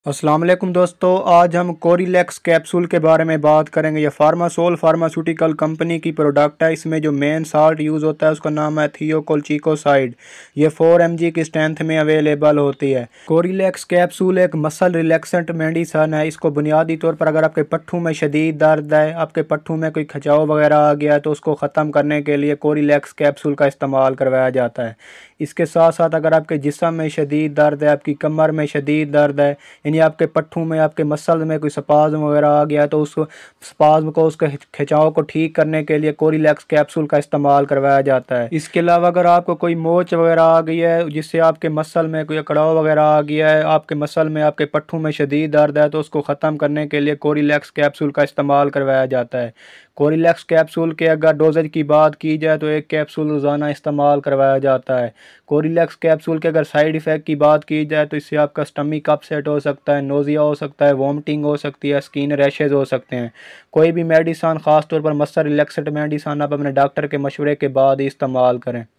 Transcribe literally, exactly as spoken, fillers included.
अस्सलाम वालेकुम दोस्तों, आज हम कोरिलेक्स कैप्सूल के बारे में बात करेंगे। ये फार्मासोल फार्मास्यूटिकल कंपनी की प्रोडक्ट है। इसमें जो मेन साल्ट यूज़ होता है उसका नाम है थियोकोल्चिकोसाइड। ये फोर एम जी की स्ट्रेंथ में अवेलेबल होती है। कोरिलेक्स कैप्सूल एक मसल रिलैक्सेंट मेडिसन है। इसको बुनियादी तौर पर अगर आपके पट्ठों में शदीद दर्द है, आपके पट्ठों में कोई खिंचाव वगैरह आ गया है तो उसको ख़त्म करने के लिए कोरिलेक्स कैप्सूल का इस्तेमाल करवाया जाता है। इसके साथ साथ अगर आपके जिस्म में शदीद दर्द है, आपकी कमर में शदीद दर्द है, यानी आपके पट्ठों में, आपके मसल में कोई स्पाज्म वगैरह आ गया तो उस स्पाज्म को, उसके खिंचाव को ठीक करने के लिए कोरिलेक्स कैप्सूल का इस्तेमाल करवाया जाता है। इसके अलावा अगर आपको कोई मोच वगैरह आ गई है, जिससे आपके मसल में कोई अकड़ाव वगैरह आ गया है, आपके मसल में, आपके पट्ठों में शदीद दर्द है, तो उसको ख़त्म करने के लिए कोरिलेक्स कैप्सूल का इस्तेमाल करवाया जाता है। कोरिलेक्स कैप्सूल के अगर डोजेज की बात की जाए तो एक कैप्सूल रोज़ाना इस्तेमाल करवाया जाता है। कोरिलेक्स कैप्सूल के अगर साइड इफ़ेक्ट की बात की जाए तो इससे आपका स्टमक अपसेट हो सकता है, नोज़िया हो सकता है, वॉमिटिंग हो सकती है, स्किन रैशेज हो सकते हैं। कोई भी मेडिसन, ख़ास तौर पर मसल रिलैक्सेंट मेडिसन, आप अपने डॉक्टर के मशवरे के बाद ही इस्तेमाल करें।